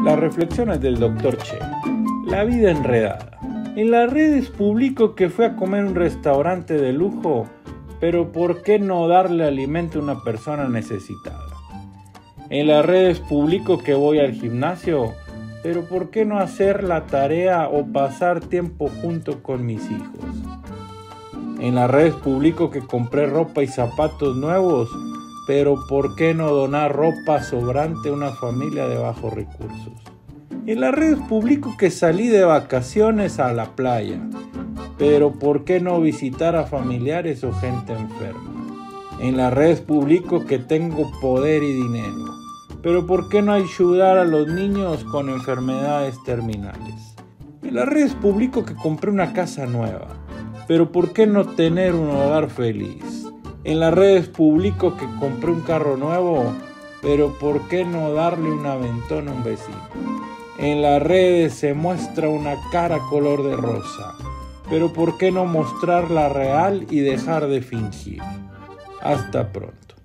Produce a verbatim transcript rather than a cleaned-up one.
Las reflexiones del doctor Che. La vida enredada. En las redes publico que fui a comer en un restaurante de lujo, pero ¿por qué no darle alimento a una persona necesitada? En las redes publico que voy al gimnasio, pero ¿por qué no hacer la tarea o pasar tiempo junto con mis hijos? En las redes publico que compré ropa y zapatos nuevos, pero ¿por qué no donar ropa sobrante a una familia de bajos recursos? En las redes publico que salí de vacaciones a la playa, pero ¿por qué no visitar a familiares o gente enferma? En las redes publico que tengo poder y dinero, pero ¿por qué no ayudar a los niños con enfermedades terminales? En las redes publico que compré una casa nueva, pero ¿por qué no tener un hogar feliz? En las redes publico que compré un carro nuevo, pero ¿por qué no darle un aventón a un vecino? En las redes se muestra una cara color de rosa, pero ¿por qué no mostrarla real y dejar de fingir? Hasta pronto.